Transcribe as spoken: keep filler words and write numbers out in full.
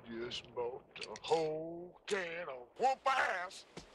Just bought a whole can of whoop ass.